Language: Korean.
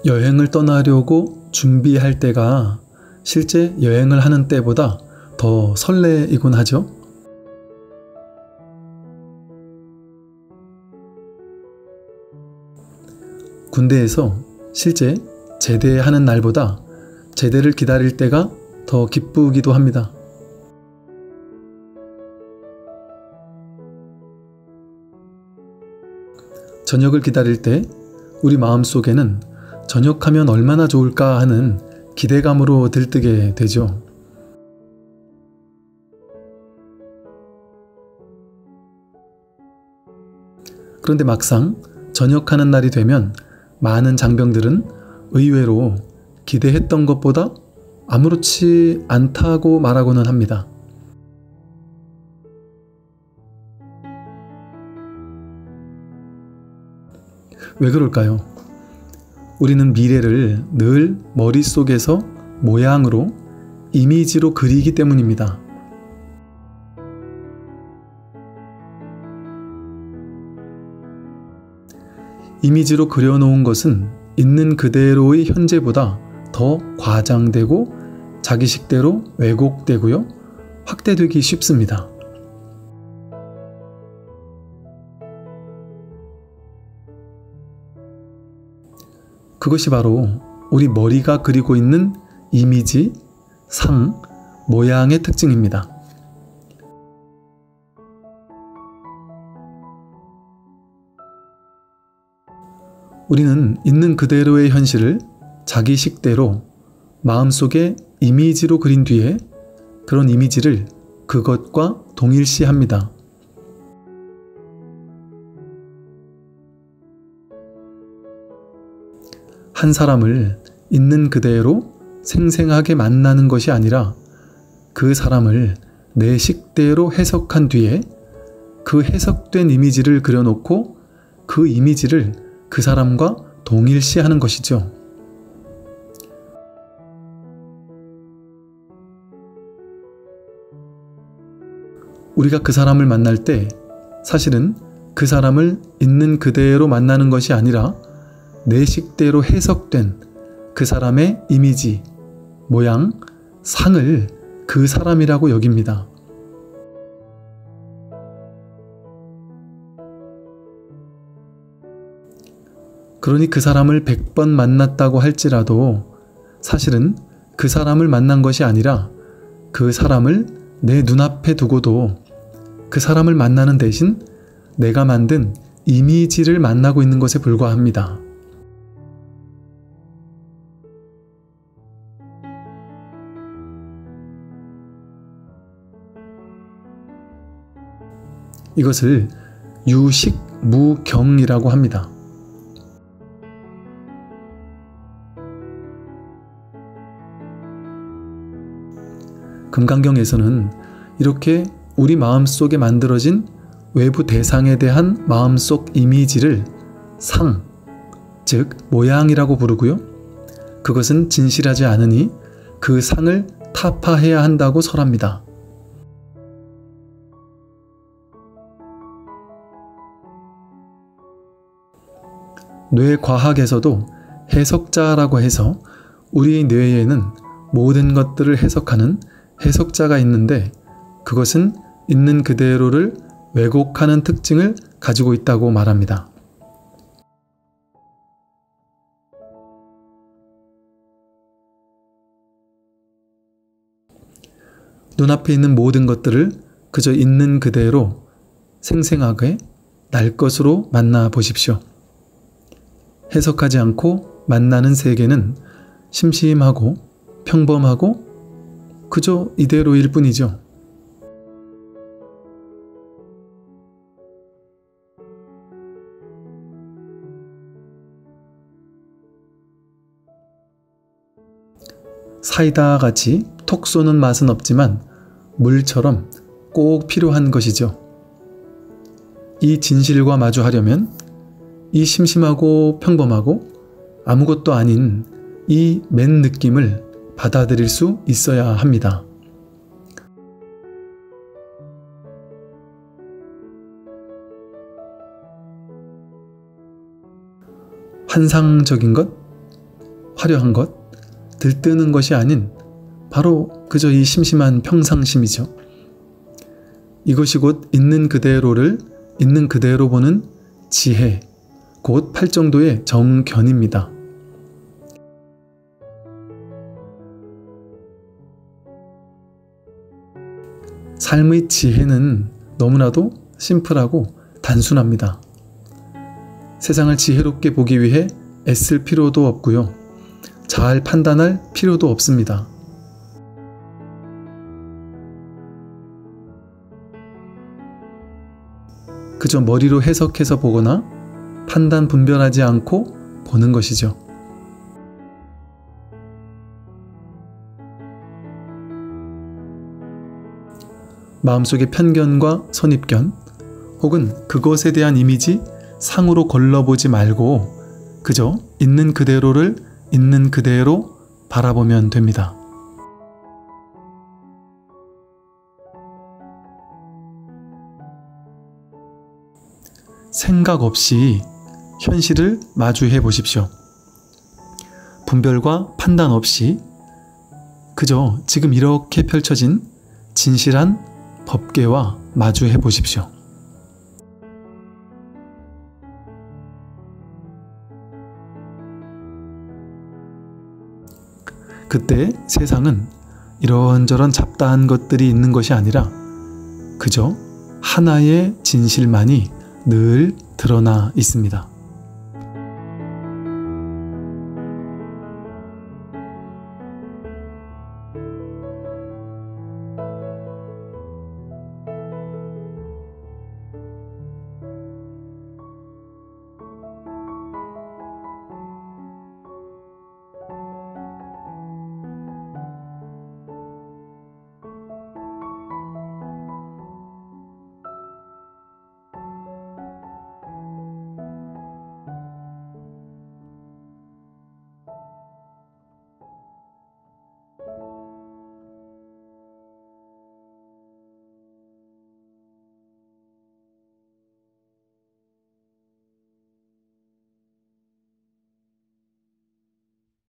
여행을 떠나려고 준비할 때가 실제 여행을 하는 때보다 더 설레이곤 하죠. 군대에서 실제 제대하는 날보다 제대를 기다릴 때가 더 기쁘기도 합니다. 저녁을 기다릴 때 우리 마음속에는 저녁하면 얼마나 좋을까 하는 기대감으로 들뜨게 되죠. 그런데 막상 저녁하는 날이 되면 많은 장병들은 의외로 기대했던 것보다 아무렇지 않다고 말하고는 합니다. 왜 그럴까요? 우리는 미래를 늘 머릿속에서 모양으로, 이미지로 그리기 때문입니다. 이미지로 그려놓은 것은 있는 그대로의 현재보다 더 과장되고 자기식대로 왜곡되고요, 확대되기 쉽습니다. 그것이 바로 우리 머리가 그리고 있는 이미지, 상, 모양의 특징입니다. 우리는 있는 그대로의 현실을 자기식대로 마음속에 이미지로 그린 뒤에 그런 이미지를 그것과 동일시합니다. 한 사람을 있는 그대로 생생하게 만나는 것이 아니라 그 사람을 내 식대로 해석한 뒤에 그 해석된 이미지를 그려놓고 그 이미지를 그 사람과 동일시하는 것이죠. 우리가 그 사람을 만날 때 사실은 그 사람을 있는 그대로 만나는 것이 아니라 내 식대로 해석된 그 사람의 이미지, 모양, 상을 그 사람이라고 여깁니다. 그러니 그 사람을 100번 만났다고 할지라도 사실은 그 사람을 만난 것이 아니라 그 사람을 내 눈앞에 두고도 그 사람을 만나는 대신 내가 만든 이미지를 만나고 있는 것에 불과합니다. 이것을 유식무경이라고 합니다. 금강경에서는 이렇게 우리 마음속에 만들어진 외부 대상에 대한 마음속 이미지를 상, 즉 모양이라고 부르고요. 그것은 진실하지 않으니 그 상을 타파해야 한다고 설합니다. 뇌과학에서도 해석자라고 해서 우리의 뇌에는 모든 것들을 해석하는 해석자가 있는데 그것은 있는 그대로를 왜곡하는 특징을 가지고 있다고 말합니다. 눈앞에 있는 모든 것들을 그저 있는 그대로 생생하게 날 것으로 만나 보십시오. 해석하지 않고 만나는 세계는 심심하고 평범하고 그저 이대로일 뿐이죠. 사이다 같이 톡 쏘는 맛은 없지만 물처럼 꼭 필요한 것이죠. 이 진실과 마주하려면 이 심심하고 평범하고 아무것도 아닌 이 맨 느낌을 받아들일 수 있어야 합니다. 환상적인 것, 화려한 것, 들뜨는 것이 아닌 바로 그저 이 심심한 평상심이죠. 이것이 곧 있는 그대로를 있는 그대로 보는 지혜, 곧 팔정도의 정견입니다. 삶의 지혜는 너무나도 심플하고 단순합니다. 세상을 지혜롭게 보기 위해 애쓸 필요도 없고요. 잘 판단할 필요도 없습니다. 그저 머리로 해석해서 보거나 판단 분별하지 않고 보는 것이죠. 마음속의 편견과 선입견 혹은 그것에 대한 이미지 상으로 걸러보지 말고 그저 있는 그대로를 있는 그대로 바라보면 됩니다. 생각 없이 현실을 마주해 보십시오. 분별과 판단 없이 그저 지금 이렇게 펼쳐진 진실한 법계와 마주해 보십시오. 그때 세상은 이런저런 잡다한 것들이 있는 것이 아니라 그저 하나의 진실만이 늘 드러나 있습니다.